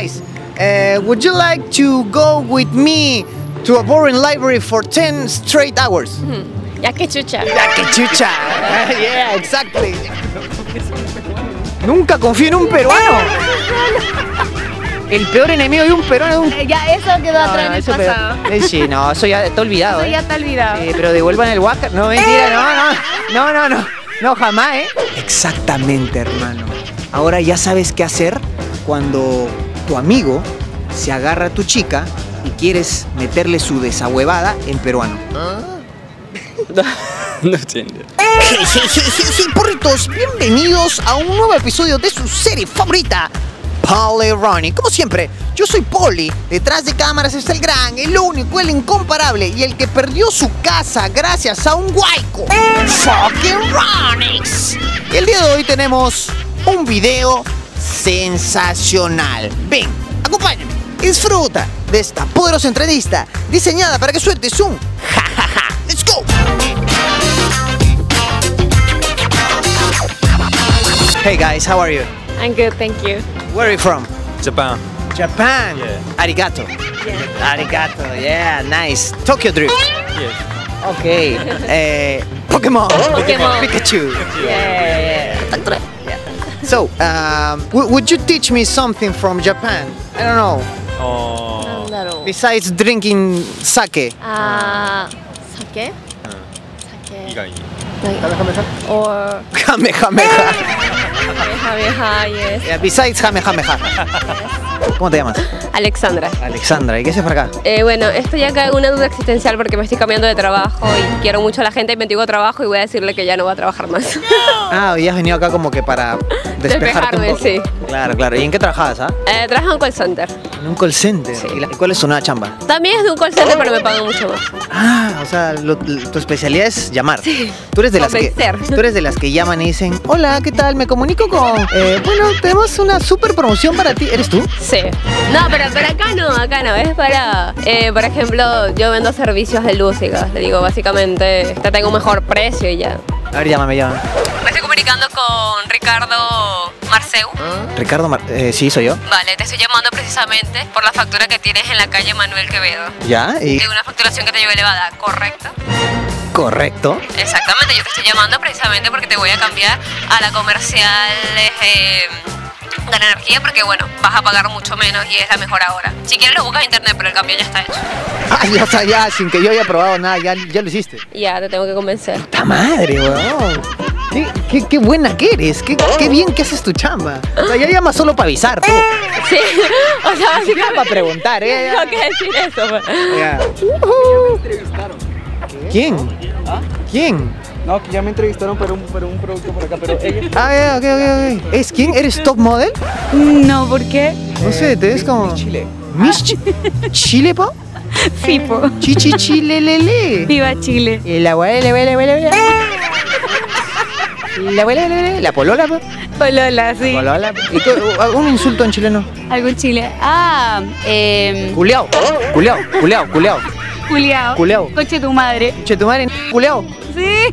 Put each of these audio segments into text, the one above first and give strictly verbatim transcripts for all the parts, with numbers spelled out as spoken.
guys, uh, would you like to go with me to a boring library for ten straight hours? Mm-hmm. Ya que chucha. Ya que chucha. Yeah, exactly. Nunca confío en un peruano. El peor enemigo de un peruano es un... Eh, ya, eso quedó No, atrás no, en el eso pasado. pero- eh, sí, no, eso ya está olvidado. Eso eh. ya está olvidado. Sí, pero devuelvan el Waka. No, mentira, no, no, no, no, no, no, jamás, ¿eh? Exactamente, hermano. Ahora ya sabes qué hacer cuando tu amigo se agarra a tu chica y quieres meterle su desahuevada en peruano. No entiendo. Hey, hey, hey, hey, hey, porritos, bienvenidos a un nuevo episodio de su serie favorita, Polly Ronnie. Como siempre, yo soy Polly. Detrás de cámaras está el gran, el único, el incomparable y el que perdió su casa gracias a un guayco. Fucking Ronix. Y el día de hoy tenemos un video sensacional. Ven, acompáñame, disfruta de esta poderosa entrevista diseñada para que sueltes un jajaja. Let's go. Hey guys, how are you? I'm good, thank you. Where are you from? Japan. Japan. Yeah. Arigato. Yeah. Arigato. Yeah, nice. Tokyo Drift. Yes. Okay. eh, Pokémon. Pokémon. Pikachu. Yeah. So, um, w- would you teach me something from Japan? I don't know. Oh. なんだろう。 Besides drinking sake. あー、酒？酒。 以外に。 ない。Or Kamehameha. Kamehameha, yes. Yeah, besides Kamehameha. ¿Cómo te llamas? Alexandra. Alexandra. ¿Y qué haces por acá? Eh, bueno, esto ya cae en una duda existencial porque me estoy cambiando de trabajo y quiero mucho a la gente y me digo trabajo y voy a decirle que ya no voy a trabajar más. Ah, y has venido acá como que para despejarte un Despejarme, poco. sí. Claro, claro. ¿Y en qué trabajabas, ah? Eh, trabajo en un call center. En un call center. Sí. ¿Y, la- y cuál es tu nueva chamba? También es de un call center, pero me pagan mucho más. Ah, o sea, lo- lo- tu especialidad es llamar. Sí. Tú eres de las que Convencer. tú eres de las que llaman y dicen, hola, ¿qué tal? Me comunico con, eh, bueno, tenemos una super promoción para ti. ¿Eres tú? Sí. No, pero, pero acá no, acá no. Es para, eh, por ejemplo, yo vendo servicios de música. Le digo, básicamente, te tengo un mejor precio y ya. A ver, llámame, llámame. Me estoy comunicando con Ricardo Marceu. Ricardo, Mar- eh, sí, soy yo. Vale, te estoy llamando precisamente por la factura que tienes en la calle Manuel Quevedo. ¿Ya? Y De una facturación que te llevo elevada, ¿correcto? correcto. Exactamente, yo te estoy llamando precisamente porque te voy a cambiar a la comercial eh, de la energía porque bueno, vas a pagar mucho menos y es la mejor ahora. Si quieres lo buscas en internet, pero el cambio ya está hecho. Ah, ya, o sea, ya, sin que yo haya probado nada, ya, ya lo hiciste. Ya, te tengo que convencer. ¡Ta madre, weón! ¿Qué, qué, qué buena que eres! Qué, ¡Qué bien que haces tu chamba! O sea, ya llamas solo para avisar, tú. Sí, o sea, Ni siquiera para preguntar, ¿eh? tengo que decir eso. pues. Ya. ¿Quién? ¿Quién? No, que ya me entrevistaron para un, para un producto por acá, pero ella... Ah, ya, ok, ok, ok. ¿Es quién? ¿Eres top model? No, ¿por qué? No sé, te ves como... Chile. ¿Miss Chi- Chile, po? Sí, po. Chichi Chile Lele. Viva Chile. Y la abuela, abuela, abuela, abuela. La abuela, abuela, abuela. La polola, po. Polola, sí. Polola. ¿Y tú, algún insulto en chileno? Algún Chile. Ah, eh. Culeao, culeao, culeao, culeao. Juliao. Culeao. Coche tu madre. Che, tu madre, culeao. Sí.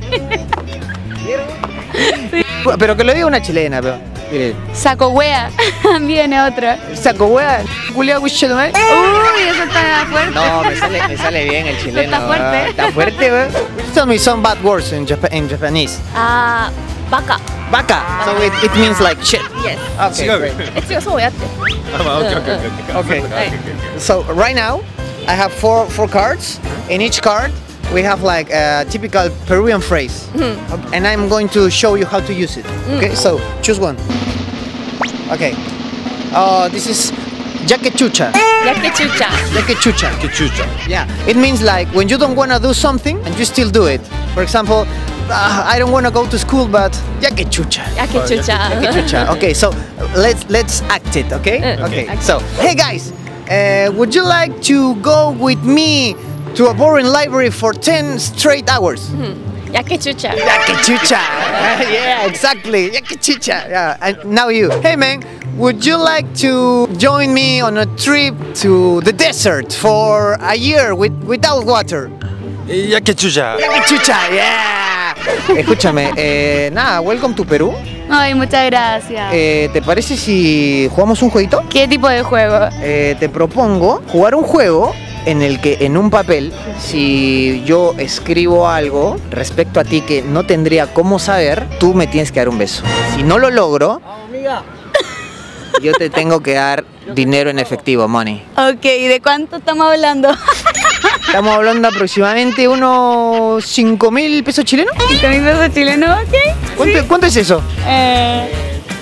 Pero que lo diga una chilena, pero. Mire, Saco wea. Viene otra. saco hueá, culeao, che, tu madre. Uy, eso está fuerte. No, me sale, me sale bien el chileno. Está fuerte. ¿verdad? Está fuerte, weón. Tell me some bad words in, Jap in Japanese. Ah, vaca. Baka. So it, it means like shit. Yes. Okay, great. え、違う、そうやって。 Ah, okay, okay, okay, okay. Okay. So right now, I have four four cards. In each card, we have like a typical Peruvian phrase, and I'm going to show you how to use it. Okay. So choose one. Okay. Oh, this is yaquechucha. Ya que chucha. Yaquechucha. Chucha. Yeah. It means like when you don't wanna do something and you still do it. For example, uh, I don't wanna go to school, but yaquechucha. Ya que chucha. Yaquechucha. Okay. So let's let's act it. Okay. Uh, Okay. okay. So hey guys, uh, would you like to go with me to a boring library for ten straight hours? Ya que chucha. Yaquechucha. Yeah, exactly. Yaquechucha. Yeah. And now you. Hey man, would you like to join me on a trip to the desert for a year with, without water? Yaquechucha. Yaquechucha. Yeah. Escúchame, eh, nada, welcome to Perú. Ay, muchas gracias. Eh, ¿Te parece si jugamos un jueguito? ¿Qué tipo de juego? Eh, te propongo jugar un juego en el que en un papel, si yo escribo algo respecto a ti que no tendría cómo saber, tú me tienes que dar un beso. Si no lo logro, yo te tengo que dar dinero en efectivo, money. Ok, ¿de cuánto estamos hablando? Estamos hablando aproximadamente unos cinco mil pesos chilenos. ¿cinco mil pesos chilenos? Ok. ¿Cuánto, Sí. ¿Cuánto es eso? Eh,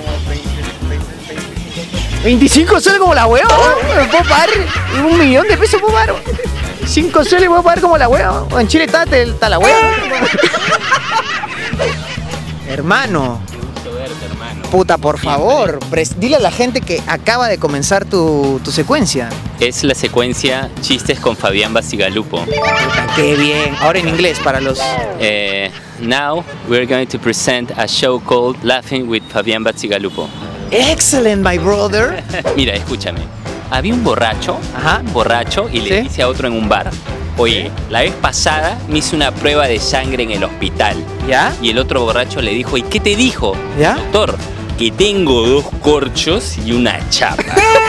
¿veinticinco soles como la hueva? ¿Me puedo pagar un millón de pesos? ¿Puedo pagar? ¿cinco soles puedo pagar como la hueva? ¿O en Chile está, está la hueva? Hermano. Puta, por favor, pres- dile a la gente que acaba de comenzar tu, tu secuencia. Es la secuencia Chistes con Fabián Basigalupo. Puta, qué bien. Ahora en inglés para los... Eh, now we're going to present a show called Laughing with Fabián Basigalupo. Excellent, my brother. Mira, escúchame. Había un borracho, Ajá. borracho, y le ¿Sí? dice a otro en un bar: oye, la vez pasada me hice una prueba de sangre en el hospital. ¿Ya? Y el otro borracho le dijo: ¿y qué te dijo? ¿Ya? Doctor, que tengo dos corchos y una chapa.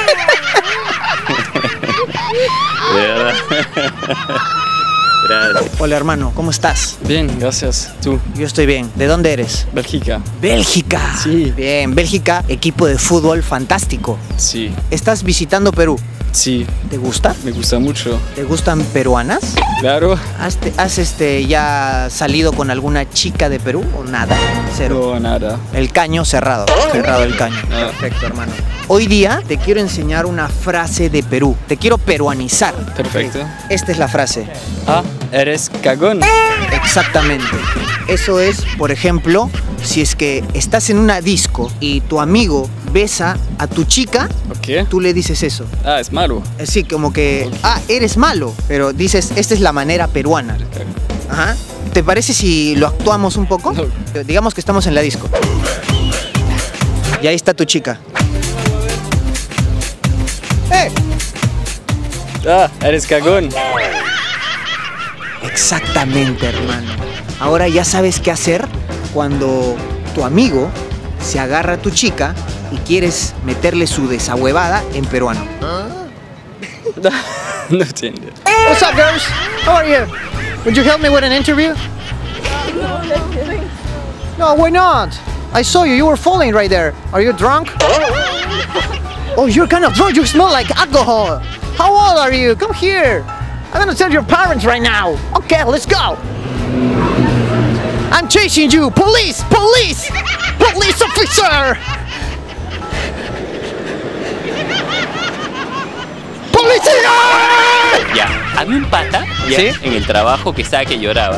De verdad. Gracias. Hola, hermano, ¿cómo estás? Bien, gracias. ¿Tú? Yo estoy bien. ¿De dónde eres? Bélgica. Bélgica. Sí. Bien, Bélgica, equipo de fútbol fantástico. Sí. Estás visitando Perú. Sí. ¿Te gusta? Me gusta mucho. ¿Te gustan peruanas? Claro. ¿Has, te- has, este, ya salido con alguna chica de Perú o nada? Cero. No, nada. El caño cerrado. Cerrado el caño. Ah. Perfecto, hermano. Hoy día te quiero enseñar una frase de Perú. Te quiero peruanizar. Perfecto. Esta es la frase. Ah, eres cagón. Exactamente. Eso es, por ejemplo, si es que estás en una disco y tu amigo besa a tu chica, Ok. tú le dices eso. Ah, es malo. Así como que, ah, eres malo, pero dices, esta es la manera peruana. Ajá. ¿Te parece si lo actuamos un poco? No. Digamos que estamos en la disco. Y ahí está tu chica. ¡Eh! Ah, eres cagón. Exactamente, hermano. Ahora ya sabes qué hacer cuando tu amigo se agarra a tu chica y quieres meterle su desahuevada en peruano. No entiendo. What's up, girls? How are you? Would you help me with an interview? No, why not? I saw you. You were falling right there. Are you drunk? Oh, you're kind of drunk. You smell like alcohol. How old are you? Come here. I'm gonna tell your parents right now. Okay, let's go. I'm chasing you. Police! Police! Police officer! ¡Policía! Ya, había un pata ya, ¿Sí? en el trabajo que estaba que lloraba.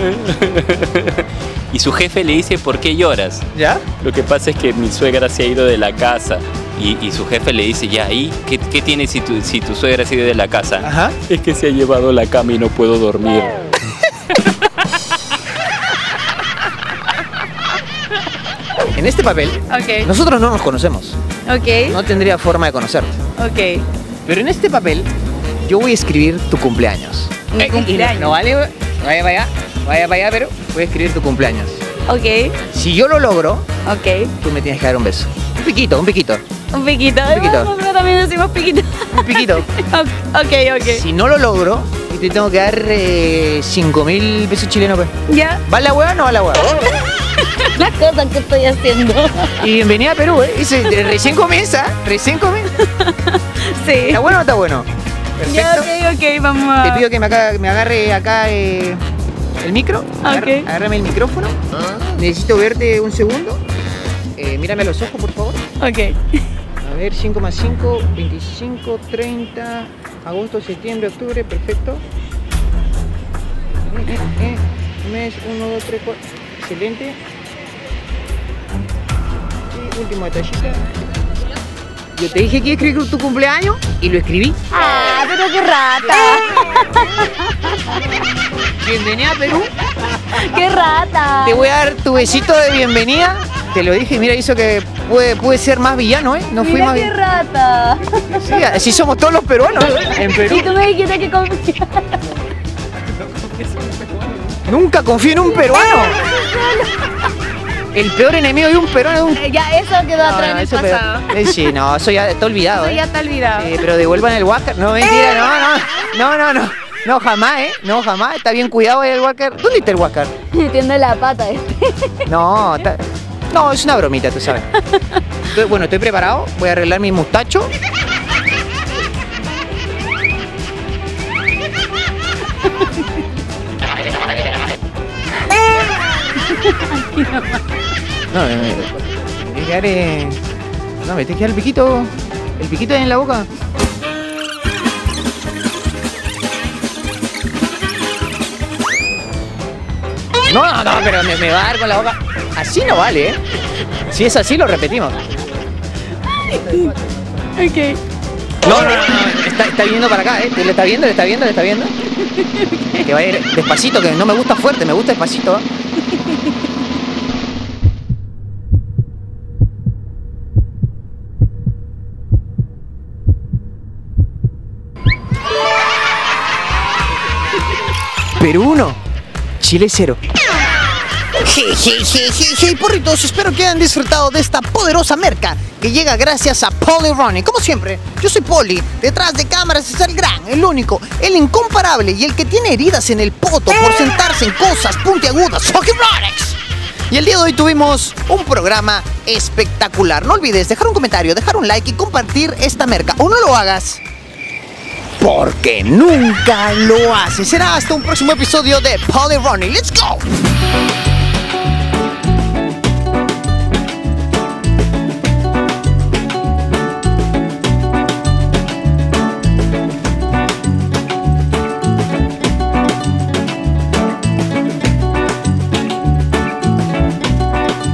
Y su jefe le dice: ¿por qué lloras? ¿Ya? Lo que pasa es que mi suegra se ha ido de la casa. Y, y su jefe le dice: ya, ¿y qué, qué tienes si tu, si tu suegra se ha ido de la casa? Ajá. Es que se ha llevado la cama y no puedo dormir. En este papel, ok, nosotros no nos conocemos. ok, No tendría forma de conocerte. ok. Pero en este papel, yo voy a escribir tu cumpleaños. Mi Eh, y cumpleaños. No vale, vaya para allá, vaya para allá, pero voy a escribir tu cumpleaños. Ok, Si yo lo logro, ok. tú me tienes que dar un beso. Un piquito, un piquito, Un piquito. Un piquito. Nosotros también decimos piquito. un piquito. Ok, ok. Si no lo logro, y te tengo que dar eh, cinco mil pesos chilenos, pues. Ya. ¿Va la hueá o no va la hueá? Las cosas que estoy haciendo. Y bienvenida a Perú, ¿eh? Dice, recién comienza, recién comienza. Sí. ¿Está bueno o no está bueno? Ya, Perfecto. ok, ok, vamos a... Te pido que me, acá- me agarre acá eh, el micro. Agarra- Ok. Agárrame el micrófono. Necesito verte un segundo. Eh, mírame a los ojos, por favor. Ok. A ver, cinco más cinco, veinticinco, treinta, agosto, septiembre, octubre, perfecto. Eh, eh, eh, un mes, uno, dos, tres, cuatro. Excelente. Y último detallito. Yo te dije que iba a escribir tu cumpleaños y lo escribí. Ah, pero qué rata. Bienvenida a Perú. Qué rata. Te voy a dar tu besito de bienvenida. Te lo dije, mira, hizo que puede, puede ser más villano, ¿eh? No fui Mira más qué villano. rata. Sí, así somos todos los peruanos. En Perú. Y tú me dijiste que confías. Nunca confío en un peruano. El peor enemigo de un peruano es un... Eh, Ya, eso quedó atrás en el eso pasado. peor. Eh, sí, no, eso ya está olvidado. Eso ¿eh? ya está olvidado. Sí, pero devuelvan el Walker. No, mentira, no, no. No, no, no. No, jamás, ¿eh? No, jamás. Está bien cuidado el Walker. ¿Dónde está el Walker? Metiendo la pata este. No, está... No, es una bromita, tú sabes. Estoy- bueno, estoy preparado. Voy a arreglar mi mustacho. No, me, me, me tiene que dar, eh, no, me tiene que dar el piquito. El piquito en la boca. No, no, no, pero me, me va a dar con la boca. Así no vale, ¿eh? Si es así, lo repetimos. Ok. No, no, no, no, está, está viendo para acá, ¿eh? Le está viendo, le está viendo, le está viendo. Que va a ir despacito, que no me gusta fuerte, me gusta despacito. Perú uno, Chile cero. Jejejeje, porritos, espero que hayan disfrutado de esta poderosa merca que llega gracias a Paulie Ronnie. Como siempre, yo soy Poli, detrás de cámaras está el gran, el único, el incomparable y el que tiene heridas en el poto por sentarse en cosas puntiagudas, fucking Rolex. Y el día de hoy tuvimos un programa espectacular. No olvides dejar un comentario, dejar un like y compartir esta merca. O no lo hagas, porque nunca lo haces. Será hasta un próximo episodio de Paulie Ronnie. ¡Let's go!